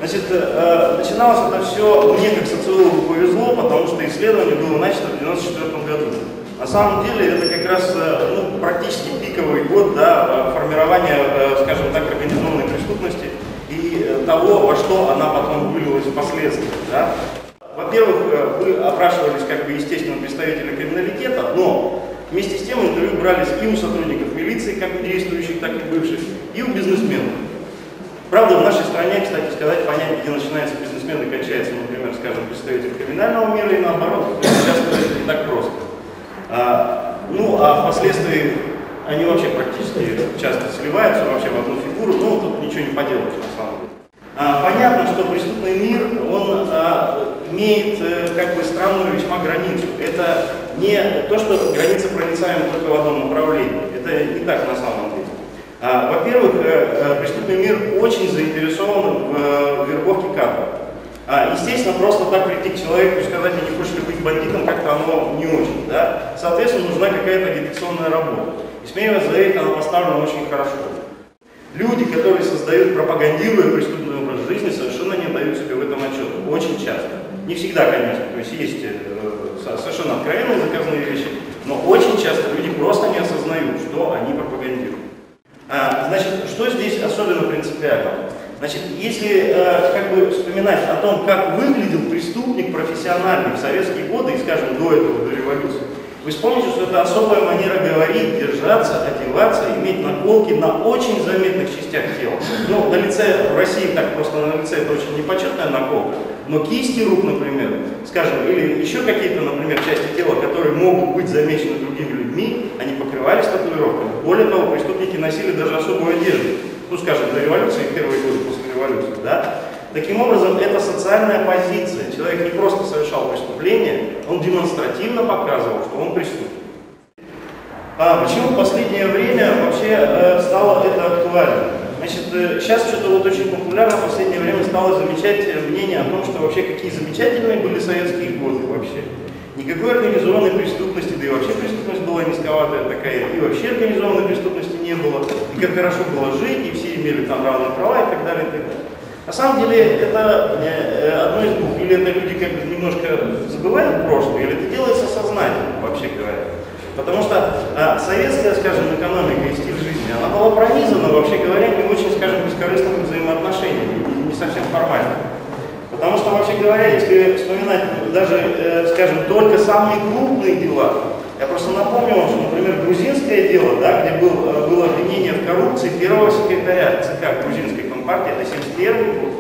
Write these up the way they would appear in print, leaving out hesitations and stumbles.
Значит, начиналось это все, мне как социологу повезло, потому что исследование было начато в 1994 году. На самом деле это как раз практически пиковый год, да, формирования, скажем так, организованной преступности и того, во что она потом вылилась впоследствии. Да. Во-первых, вы опрашивались как бы естественно представители криминалитета, но вместе с тем интервью брались и у сотрудников милиции, как у действующих, так и бывших, и у бизнесменов. Правда, в нашей стране, кстати сказать, понять, где начинается бизнесмен и кончается, например, скажем, представитель криминального мира, и наоборот, часто это не так просто. Ну, а впоследствии они вообще практически часто сливаются вообще в одну фигуру, но тут ничего не поделаешь на самом деле. Понятно, что преступный мир, он имеет как бы странную весьма границу. Это не то, что граница проницаема только в одном направлении. Это не так на самом деле. Во-первых, преступный мир очень заинтересован в вербовке кадров. Естественно, просто так прийти к человеку и сказать, я не хочешь ли быть бандитом, как-то оно не очень. Да? Соответственно, нужна какая-то агитационная работа. И смею вас заверить, она поставлена очень хорошо. Люди, которые создают, пропагандируя преступный образ жизни, совершенно не дают себе в этом отчета. Очень часто. Не всегда, конечно. То есть есть совершенно откровенные заказные вещи, но очень часто люди просто не осознают, что они пропагандируют. Значит, что здесь особенно принципиально? Значит, если как бы вспоминать о том, как выглядел преступник профессиональный в советские годы и, скажем, до этого, до революции, вы вспомните, что это особая манера говорить, держаться, одеваться, иметь наколки на очень заметных частях тела. Ну, на лице в России так просто на лице это очень непочетная наколка, но кисти рук, например, скажем, или еще какие-то, например, части тела, которые могут быть замечены другими людьми, они покрывались татуировками. Более того, преступники носили даже особую одежду. Ну, скажем, до революции, первые годы после революции, да? Таким образом, это социальная позиция. Человек не просто совершал преступление, он демонстративно показывал, что он преступник. Почему в последнее время вообще стало это актуально? Значит, сейчас что-то вот очень популярно в последнее время стало замечать мнение о том, что вообще какие замечательные были советские годы вообще. Никакой организованной преступности, да и вообще преступность была низковатая такая, и вообще организованной преступности не было, и как хорошо было жить, и все имели там равные права и так далее, и так далее. На самом деле это одно из двух, или это люди как бы немножко забывают прошлое, или это делается сознательно, вообще говоря. Потому что советская, скажем, экономика и стиль жизни, она была пронизана, вообще говоря, не очень, скажем, бескорыстными взаимоотношениями, не совсем формально. Потому что, вообще говоря, если вспоминать даже, скажем, только самые крупные дела, я просто напомню вам, что, например, грузинское дело, да, где было обвинение в коррупции первого секретаря ЦК грузинской компартии, это 1971 год.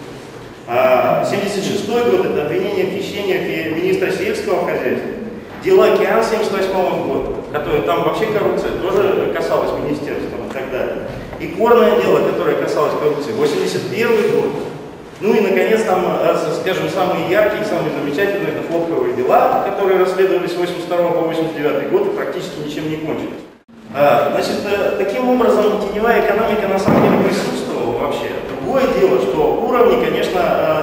1976 год, это обвинение в хищениях министра сельского хозяйства. Дело «Океан» 1978 года, которое там вообще коррупция тоже касалась министерства и так далее. И горное дело, которое касалось коррупции, 1981 год. Ну и, наконец, там, скажем, самые яркие, самые замечательные это хлопковые дела, которые расследовались с 1982 по 1989 год и практически ничем не кончились. Значит, таким образом, теневая экономика на самом деле присутствовала вообще. Другое дело, что уровни, конечно,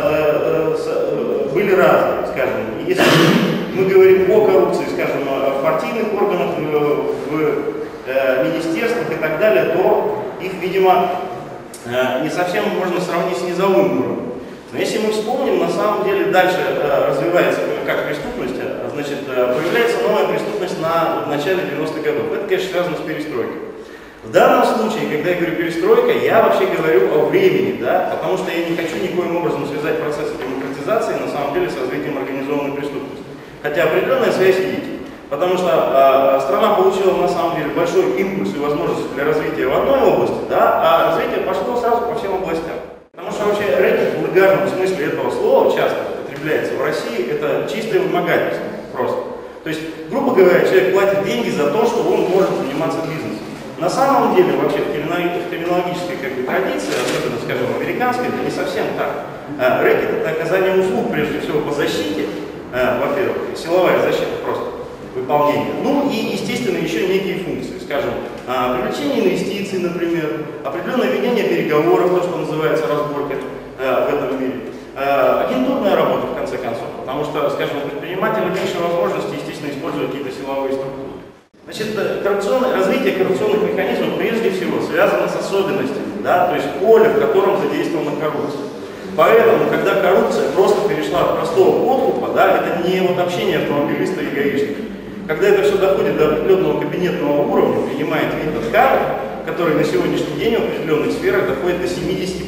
были разные, скажем. Если мы говорим о коррупции, скажем, в партийных органах, в министерствах и так далее, то их, видимо, не совсем можно сравнить с низовым уровнем. Но если мы вспомним, на самом деле дальше развивается как преступность, значит, появляется новая преступность в начале 90-х годов. Это, конечно, связано с перестройкой. В данном случае, когда я говорю перестройка, я вообще говорю о времени, да, потому что я не хочу никоим образом связать процесс демократизации на самом деле с развитием организованной преступности. Хотя определенная связь есть. Потому что страна получила на самом деле большой импульс и возможность для развития в одной области, да, а развитие пошло сразу по всем областям. Потому что вообще рэкет в вульгарном смысле этого слова часто употребляется в России, это чистое вымогательство просто. То есть, грубо говоря, человек платит деньги за то, что он может заниматься бизнесом. На самом деле, вообще в криминологической как бы, традиции, особенно, скажем, американской, это не совсем так. Рэкет — это оказание услуг, прежде всего, по защите, во-первых, силовая защита просто. Выполнения. Ну и, естественно, еще некие функции, скажем, привлечение инвестиций, например, определенное ведение переговоров, то, что называется разборкой в этом мире, агентурная работа, в конце концов, потому что, скажем, у предпринимателя меньше возможностей, естественно, использовать какие-то силовые структуры. Значит, развитие коррупционных механизмов прежде всего связано с особенностями, да, то есть поле, в котором задействована коррупция. Поэтому, когда коррупция просто перешла от простого подкупа, да, это не вот общение автомобилиста и гаишника. Когда это все доходит до определенного кабинетного уровня, принимает вид от кадров, который на сегодняшний день в определенных сферах доходит до 75%,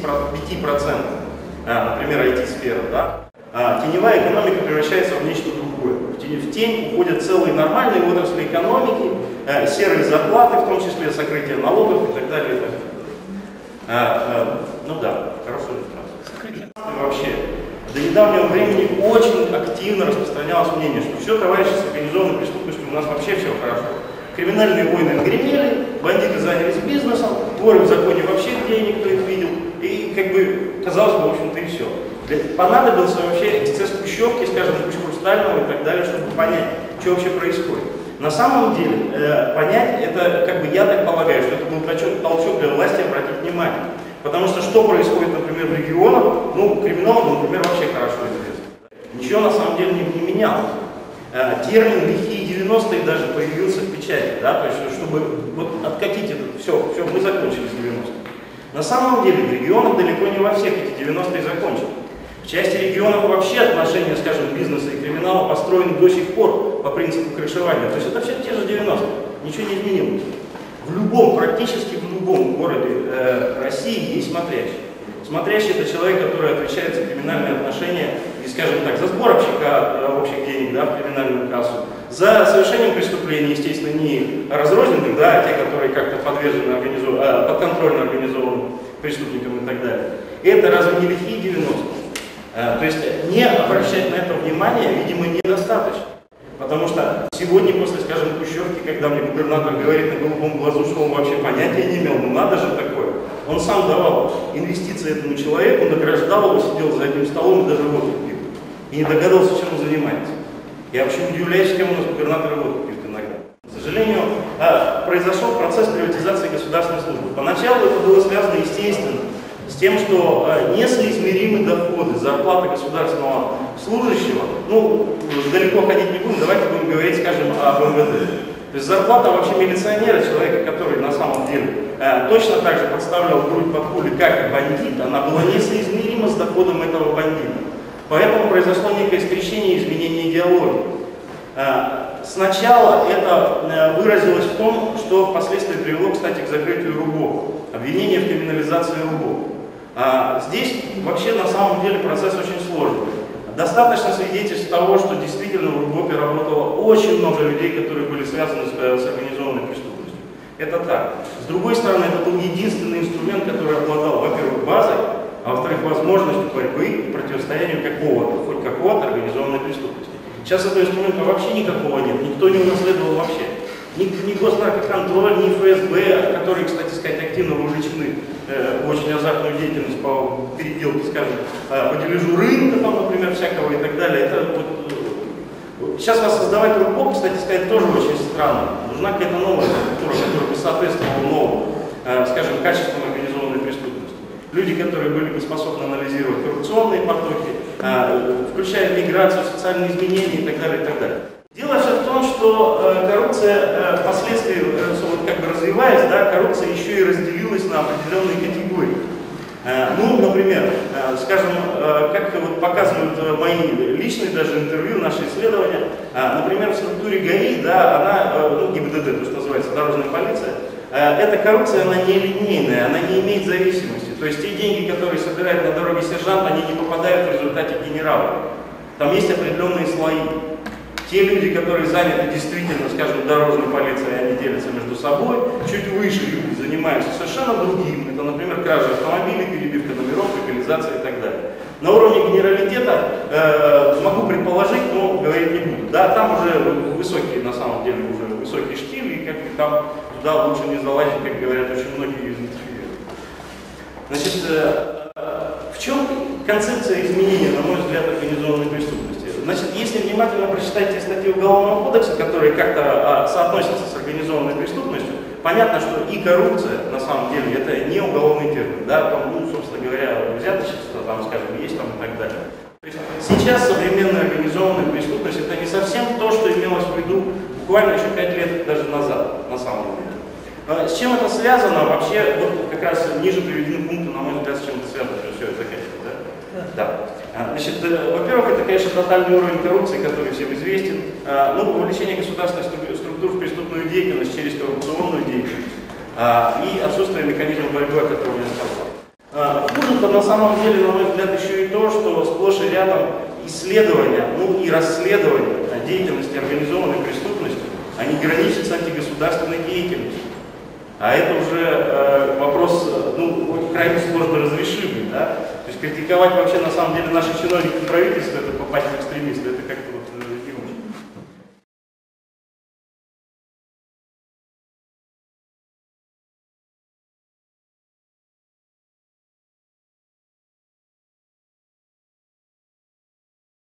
например, IT-сфера, да, теневая экономика превращается в нечто другое. В тень уходят целые нормальные отрасли экономики, серые зарплаты, в том числе сокрытие налогов и так далее. И так далее. Ну да, хорошая иллюстрация. Вообще, до недавнего времени очень активно распространялось мнение, что все, товарищи, с организованной преступностью у нас вообще все хорошо. Криминальные войны отгремели, бандиты занялись бизнесом, воры в законе вообще где никто их видел, и как бы казалось бы, в общем-то, и все. Понадобился вообще эксцесс Хрущевки, скажем, Сталина и так далее, чтобы понять, что вообще происходит. На самом деле, понять это, как бы я так полагаю, что это был толчок для власти обратить внимание. Потому что происходит, например, в регионах, ну, криминологам, например, вообще хорошо известно. Ничего на самом деле не менялось. Термин «лихие 90-е» даже появился в печати, да, то есть, чтобы вот откатить это, все, мы закончили с 90-х. На самом деле, в регионах далеко не во всех эти 90-е закончили. В части регионов вообще отношения, скажем, бизнеса и криминала построены до сих пор по принципу крышевания. То есть это все те же 90-е, ничего не изменилось. Практически в любом городе России есть смотрящий. Смотрящий — это человек, который отвечает за криминальные отношения, и, скажем так, за сбор общих денег, да, в криминальную кассу, за совершением преступлений, естественно, не разрозненных, да, а те, которые как-то подвержены подконтрольно организованным преступникам и так далее. И это разве не лихие 90-е? То есть не обращать на это внимание, видимо, недостаточно. Потому что сегодня, после, скажем, Хрущевки, когда мне губернатор говорит на голубом глазу, что он вообще понятия не имел, ну надо же такое. Он сам давал инвестиции этому человеку, награждал его, сидел за одним столом и даже водку пил. И не догадался, чем он занимается. Я вообще удивляюсь, кем у нас губернатор водку пьет иногда. К сожалению, произошел процесс приватизации государственной службы. Поначалу это было связано, естественно, с тем, что несоизмеримы доходы, зарплаты государственного служащего, ну, далеко ходить не будем, давайте будем говорить, скажем, об МВД. То есть зарплата вообще милиционера, человека, который на самом деле точно так же подставлял грудь под пули, как и бандит, она была несоизмерима с доходом этого бандита. Поэтому произошло некое скрещение и изменение идеологии. Сначала это выразилось в том, что впоследствии привело, кстати, к закрытию РУБО, обвинение в криминализации РУБО. Здесь вообще на самом деле процесс очень сложный. Достаточно свидетельств того, что действительно в РУБОПе работало очень много людей, которые были связаны с организованной преступностью. Это так. С другой стороны, это был единственный инструмент, который обладал, во-первых, базой, а во-вторых, возможностью борьбы и противостоянию хоть какого-то организованной преступности. Сейчас этого инструмента вообще никакого нет, никто не унаследовал вообще. Ни госнаркоконтроль, ни ФСБ, которые, кстати сказать, активно вовлечены в очень азартную деятельность по переделке, скажем, по дележу рынка, там, например, всякого и так далее. Это вот, сейчас воссоздавать РУБОП, кстати сказать, тоже очень странно. Нужна какая-то новая структура, которая бы соответствовала новым, скажем, качествам организованной преступности. Люди, которые были бы способны анализировать коррупционные потоки, включая миграцию, социальные изменения и так далее, и так далее. Дело все в том, что коррупция впоследствии, вот как бы развиваясь, да, коррупция еще и разделилась на определенные категории. Ну, например, скажем, как вот показывают мои личные даже интервью, наши исследования, например, в структуре ГАИ, да, она, ну, ГИБДД, то, что называется дорожная полиция, эта коррупция, она не линейная, она не имеет зависимости. То есть те деньги, которые собирает на дороге сержант, они не попадают в результате генерала. Там есть определенные слои. Те люди, которые заняты действительно, скажем, дорожной полицией, они делятся между собой. Чуть выше люди занимаются совершенно другим. Это, например, кража автомобилей, перебивка номеров, легализация и так далее. На уровне генералитета могу предположить, но говорить не буду. Да, там уже высокие, на самом деле, уже высокие штили, и как там туда лучше не залазить, как говорят очень многие из интервью. Значит, в чем концепция изменения, на мой взгляд, организованной преступности? Значит, если внимательно прочитать те статьи Уголовного кодекса, которые как-то соотносятся с организованной преступностью, понятно, что и коррупция, на самом деле, это не уголовный термин, да, там, ну, собственно говоря, взяточество, там, скажем, есть там и так далее. То есть сейчас современная организованная преступность это не совсем то, что имелось в виду буквально еще 5 лет даже назад, на самом деле. С чем это связано? Вообще, вот как раз ниже приведены пункты, на мой взгляд, с чем это связано, все это заканчивается, да? Да. Значит, во-первых, это, конечно, тотальный уровень коррупции, который всем известен. Ну, вовлечение государственных структур в преступную деятельность через коррупционную деятельность. И отсутствие механизма борьбы, о котором я сказал. Хуже-то на самом деле, на мой взгляд, еще и то, что сплошь и рядом исследования, ну и расследования деятельности организованной преступности, они граничат с антигосударственной деятельностью. А это уже вопрос, ну, крайне сложно разрешимый, да? То есть критиковать вообще на самом деле наши чиновники и правительства, это попасть в экстремисты, это как-то вот не очень.